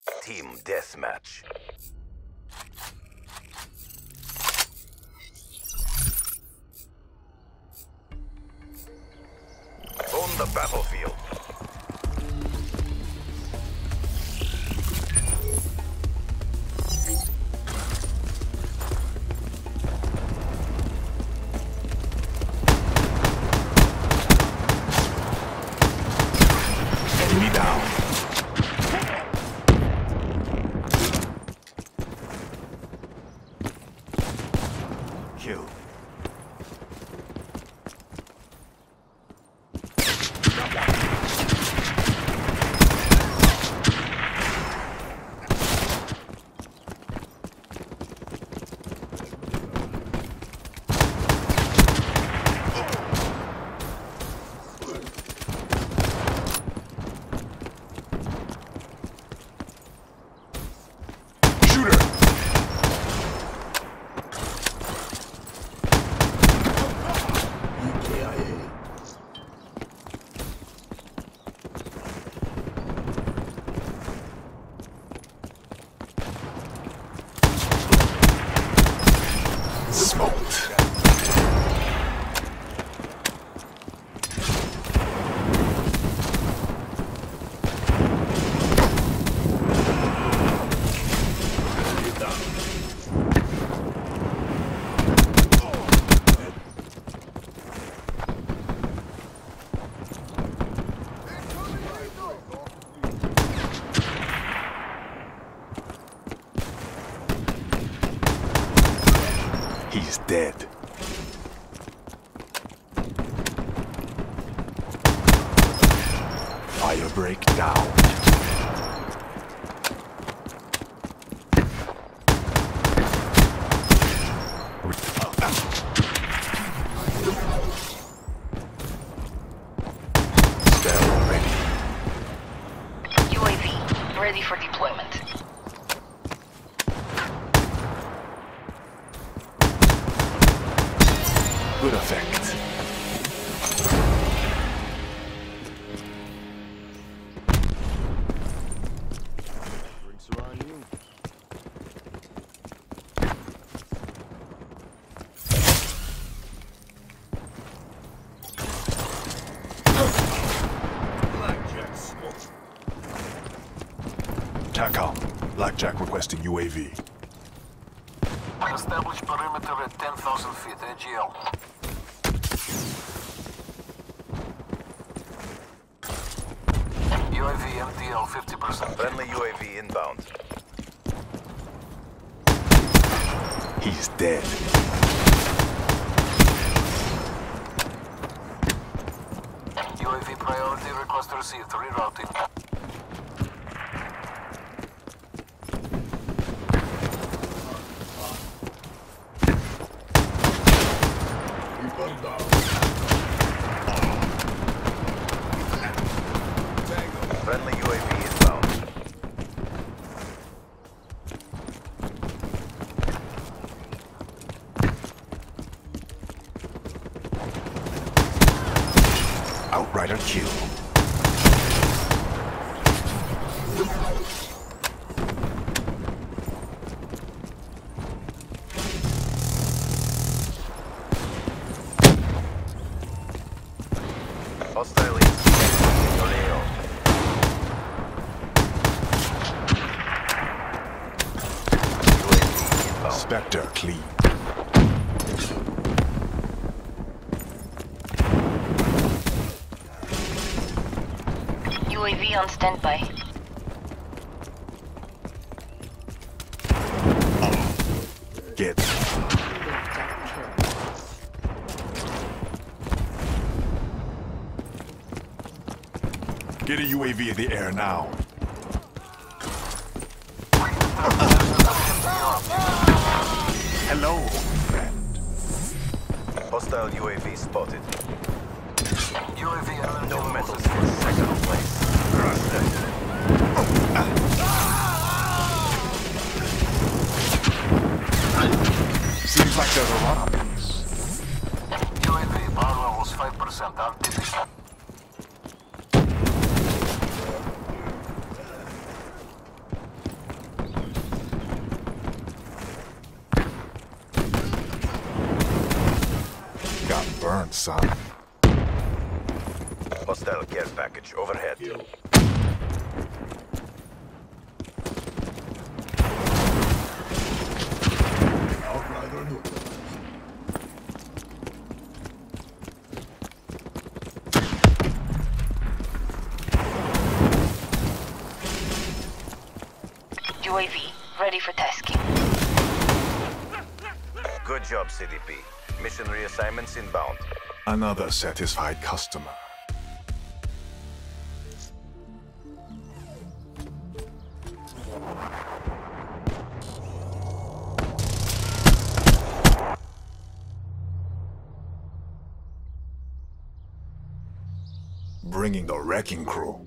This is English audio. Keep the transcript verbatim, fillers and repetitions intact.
Team Deathmatch. Own the battlefield. Enemy down. Kill. Smoked. He's dead. Fire break down. Stand ready. U A V ready for deployment. Good effect. Drinks are on you. TACOM. Blackjack requesting U A V. Establish perimeter at ten thousand feet, A G L. U A V M T L fifty percent. Friendly U A V inbound. He's dead. U A V priority request received. Rerouting. Friendly U A V inbound. Outrider kill. Hostile Tornado. U A V inbound. Spectre clean. U A V on standby. Get. Get a U A V in the air now. Hello, friend. Hostile U A V spotted. U A V energy No levels medals is for second place. Crush them. Seems like there's a lot of these. U A V power levels five percent. R T B. son. Hostile care package overhead. Outrider neutral. U A V, ready for tasking. Good job, C D P. Mission reassignments inbound. Another satisfied customer. Bringing the wrecking crew.